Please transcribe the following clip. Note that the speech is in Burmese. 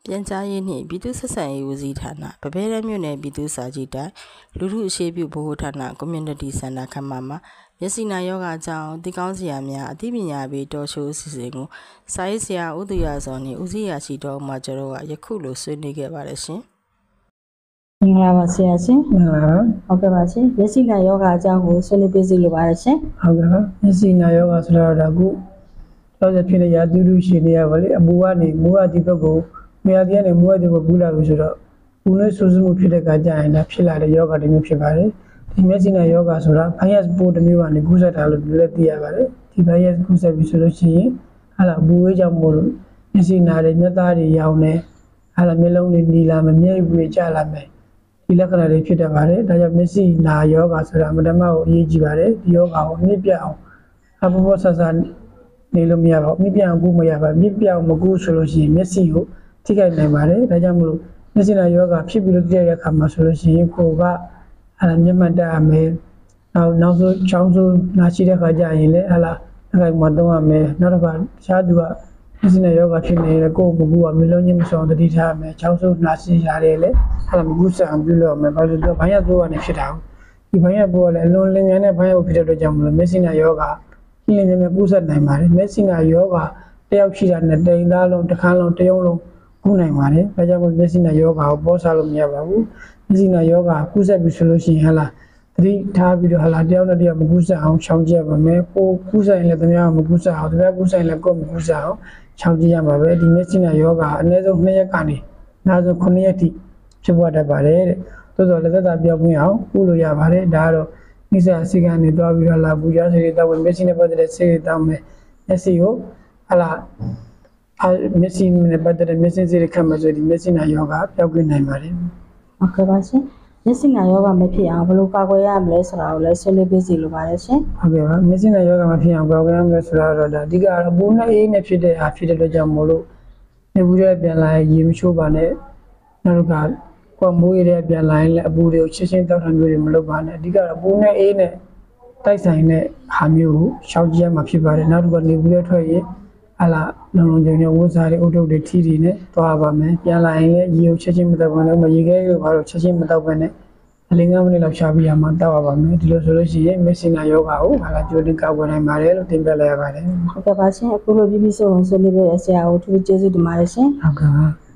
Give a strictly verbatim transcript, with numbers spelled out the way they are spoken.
ပြန်ကြားရေးနှင့်ပြည်သူ့ဆက်ဆံရေးဦးစီးဌာနပပဲတန်းမြို့နယ်ပြည်သူ့စာကြည်တိုင်းလူထုအရှိပြုဗဟိုဌာန Community Center ခန်းမမှာမျက်စိနာယောဂအကြောင်းသိကောင်းစရာများအသိပညာပေးတော်ရှိုးအစီအစဉ်ကိုစာရေးဆရာဦးသူရဇော်နှင့်ဦးစီးရာရှိတော်မှကျွန်တော်ကယခုလိုဆွေးနွေးခဲ့ပါတယ်ရှင်မင်္ဂလာပါဆရာရှင်မင်္ဂလာပါဟုတ်ကဲ့ပါရှင်မျက်စိနာယောဂအကြောင်းကိုဆွေးနွေးပေးစီလိုပါတယ်ရှင်ဟုတ်ကဲ့ပါမျက်စိနာယောဂဆိုတော့ဒါကုတော့ဖြစ်နေရတူတူရှိနေရပါလေအပူကနေမူအဒီဘက်ကိုမြေအပြည့်နဲ့မူအဒီဘက်ပူလာပြီဆိုတော့ဘူးနဲ့ဆူဆူမှုဖြစ်တဲ့ကကြာရင်ဒါဖြစ်လာတဲ့ယောဂတစ်မျိုးဖြစ်ပါတယ်ဒီမျက်စိနာယောဂဆိုတာဘိုင်းရပ်ပိုးတစ်မျိုးကနေကူးစက်တာလို့လည်းသိရပါတယ်ဒီဘိုင်းရပ်ကူးစက်ပြီဆိုလို့ရှိရင်ဟာလာဘူးဝေးကြောင့်မို့လို့မျက်စိနာတွေမျက်သားတွေရောင်နေဟာလာမျက်လုံးတွေနီလာမယ်မျက်ရည်တွေကျလာမယ်ဒီလက္ခဏာတွေဖြစ်တတ်ပါတယ်ဒါကြောင့်မျက်စိနာယောဂဆိုတာမတမကိုအရေးကြီးပါတယ်ဒီယောဂကိုမြင့်ပြအောင်အဘဘောဆဆနေလို့မရပါဘူးမြင့်ပြအောင်ကူးမရပါမြင့်ပြအောင်မကူးဆိုလို့ရှိရင်မျက်စိကိုထိခိုက်နိုင်ပါတယ်ဒါကြောင့်မို့လို့မျက်စိနာယောဂဖြစ်ပြီးလို့တည့်တဲ့အခါမှာဆိုလို့ရှိရင်ကိုယ်ကဟာလာမျက်မှန်တက်ရမယ်နောက်နောက်ဆုံးချောင်းစိုးနာရှိတဲ့ခါကျရင်လည်းဟာလာအခိုင်မှာတော့ရမယ်နောက်တစ်ခါတခြားသူကမျက်စိနာယောဂဖြစ်နေတယ်ကိုယ်မကူကမျိုးလုံးချင်းမဆောင်တတိထားရမယ်ချောင်းစိုးနာရှိရတယ်လေဟာလာမကူဆက်အောင်ပြုလုပ်ရမယ်ဘာလို့လဲဘိုင်းရသိုးကနေဖြစ်တာဒီဘိုင်းရပိုးကလည်းအလွန်လင်းငယ်နဲ့ဘိုင်းရဖြစ်တဲ့အတွက်ကြောင့်မလို့မျက်စိနာယောဂလင်းငယ်နဲ့ကူးဆက်နိုင်ပါတယ်မျက်စိနာယောဂတယောက်ရှိတာနဲ့တိမ်သားလုံးတစ်ခါလုံးတစ်ယုံလုံးကူးနိုင်ပါတယ်ဒါကြောင့်မျက်စိနာယောဂကိုပေါ်စားလို့မရပါဘူးမျက်စိနာယောဂကူးဆက်ပြီဆိုလို့ရှိရင်ဟာလာသတိထားပြီးတော့ဟာလာတယောက်နဲ့တယောက်မကူးဆက်အောင်ချောင်းကျက်ပါမယ်ကိုကူးဆက်ရင်လည်းတများမကူးဆက်အောင်တများကူးဆက်ရင်လည်းကိုမကူးဆက်အောင်ချောင်းကျက်ရမှာပဲဒီမျက်စိနာယောဂအနည်းဆုံးနှစ်ရက်ကနေနောက်ဆုံးခုနှစ်ရက်ထိဖြစ်ပေါ်တတ်ပါတယ်တဲ့သို့တော်လည်းသက်သာပြောင်းပြအောင်ကုလို့ရပါတယ်ဒါကတော့မိစ္ဆာအစီကံနေသွားပြီးတော့လာပူရစေတွေတောက်ဝင်မျက်စိနဲ့ပတ်သက်တဲ့ဆေးတွေတောက်မယ်မျက်စိကိုဟာလာမျက်စိနဲ့ပတ်သက်တဲ့မျက်စိစေးတွေခတ်မှဆိုဒီမျက်စိနာယောဂပြောင်းပြနိုင်ပါတယ်ဟုတ်ကဲ့ပါရှင်မျက်စိနာယောဂမဖြစ်အောင်ဘယ်လိုကာကွယ်ရမလဲဆိုတာကိုလည်းဆွေးနွေးပေးစီလိုပါတယ်ရှင်ဟုတ်ကဲ့ပါမျက်စိနာယောဂမဖြစ်အောင်ကာကွယ်ရမလဲဆိုတာတော့ဒါအဓိကတော့ပူနဲ့အေးနဲ့ဖြစ်တဲ့အားဖြစ်တဲ့အတွက်ကြောင့်မို့လို့နေဘူးတဲ့ပြန်လာရေမချိုးပါနဲ့နောက်ကကွာမိုးရတဲ့ပြန်လာရင်လည်းအပူတွေကိုချက်ချင်းတောက်ထမျိုးတွေမလုပ်ပါနဲ့အဓိကတော့ပူနဲ့အေးနဲ့တိုက်ဆိုင်တဲ့ဟာမျိုးကိုရှောင်ကြဉ်မှာဖြစ်ပါတယ်နောက်တစ်ခါနေဘူးတဲ့ထွက်ရင်ဟာလာလုံလုံခြုံခြုံဝတ်စားတွေအုတ်တုတ်တွေထီထီနဲ့သွားပါမယ်ပြန်လာရင်လည်းရေကိုချက်ချင်းမတောက်ဘဲနဲ့မရေခဲကိုဘာလို့ချက်ချင်းမတောက်ဘဲနဲ့အလင်းငယ်မိနစ်လောက်ရှားပြီးရမှာတောက်ပါမယ်ဒီလိုဆိုလို့ရှိရင်မျက်စိနာယောဂကိုဟာလာကြိုတင်ကောက်ွယ်နိုင်ပါတယ်လို့တင်ပြလိုက်ရပါတယ်ဟုတ်ကဲ့ပါရှင်အခုလိုပြပြဆုံးဆွေးနွေးပေးတဲ့ဆရာကိုထူးထူးကျေးဇူးတင်ပါတယ်ရှင်ဟုတ်ကဲ့ပါ